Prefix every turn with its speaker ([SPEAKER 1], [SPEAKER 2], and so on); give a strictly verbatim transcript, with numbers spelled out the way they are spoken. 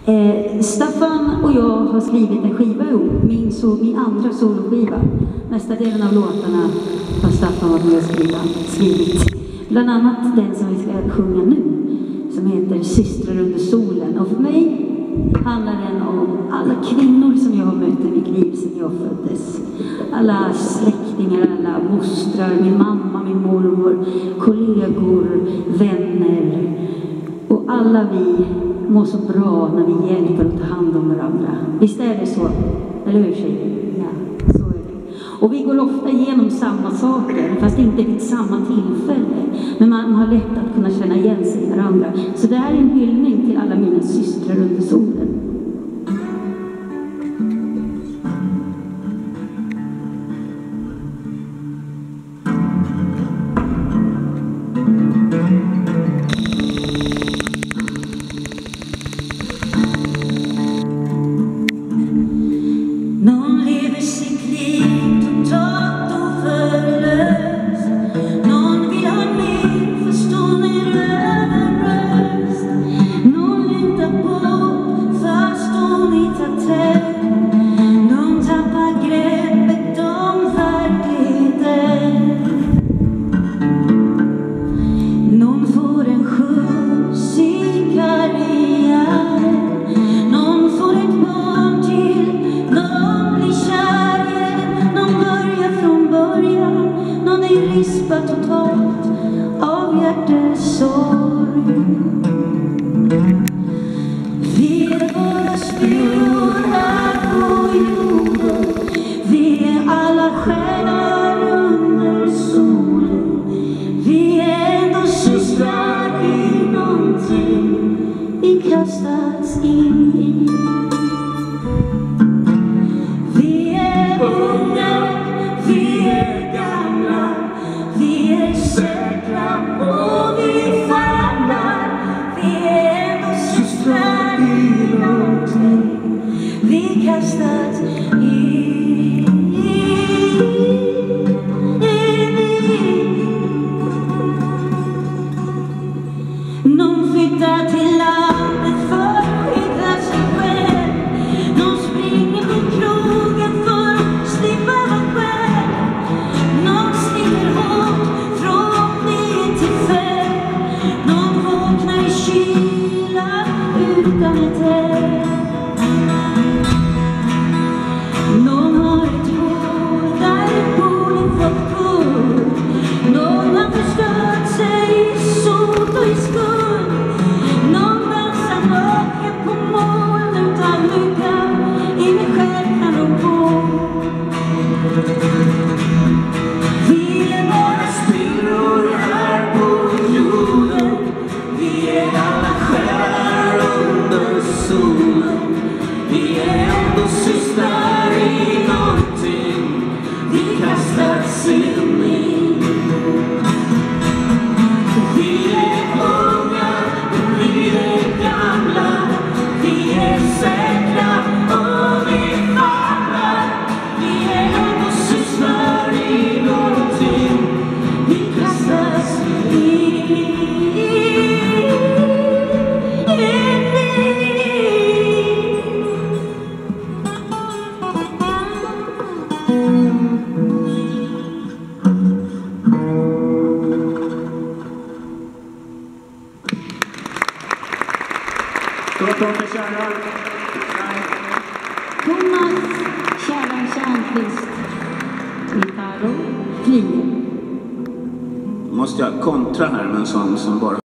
[SPEAKER 1] Eh, Staffan och jag har skrivit en skiva ihop, min, so, min andra soloskiva. Nästa delen av låtarna har Staffan varit med och skriva, skrivit. Bland annat den som vi ska sjunga nu, som heter Systrar under solen. Och för mig handlar den om alla kvinnor som jag har mött i mitt liv sedan jag föddes. Alla släktingar, alla mostrar, min mamma, min mormor, kollegor, vänner. Och alla vi mår så bra när vi hjälper och tar hand om varandra. Visst är det så? Eller hur, tjejer? Ja, så är det. Och vi går ofta igenom samma saker, fast inte vid samma tillfälle. Men man har lätt att kunna känna igen sig i varandra. Så det här är en hyllning till alla mina systrar under solen.
[SPEAKER 2] Någon lever sitt liv totalt oförlöst. Någon vill ha mer fast hon är överröst. Någon längtar bort fast hon hittar tätt. Någon tappar greppet om verkligheten. Någon får en skjuts i karriären. Någon får ett barn till. Någon blir kär igen. Någon börjar från början. Någon är rispad totalt av hjärtesorg. Vi är bara spillror här på jorden. Vi är alla stjärnor under solen. Vi är ändå systrar i någonting vi kastats in i. Vi är unga, vi är gamla, vi är säkra och vi famlar. Vi är ändå systrar i någonting vi kastats in i. Någon flyttar till landet för att skydda sig själv. Någon springer på krogen för att slippa vara själv. Någon sliter hårt från det till fäll. Någon vaknar i kyla utan ett hem. Någon har ett hår där borden fått kull. Någon har förstört sig i sot och i skuld. Någon dansar naken på moln utan lycka. Ingen själv kan rå på. Vi är bara spillror här på jorden. Vi är alla själar under solen. Vi är ändå systrar i någonting vi kastats in i. Vi är unga, vi är gamla, vi är säkra och vi famlar. Vi är ändå systrar i någonting vi kastas in i.
[SPEAKER 1] Thomas Kärran Tjärnqvist, gitarr och flyger.
[SPEAKER 3] Måste jag kontra här med en sång som bara